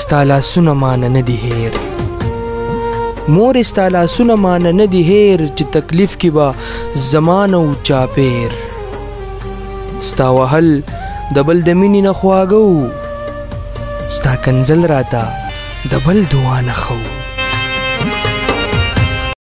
ستا لاسونه مانه نه دي هیر مور ستا لاسونه مانه نه دي هیر چې تکلیف کې به زمانه او چاپیر ستا وهل د بل د مینې نه خواږه ستا کنځل راته د بل دعا نه ښه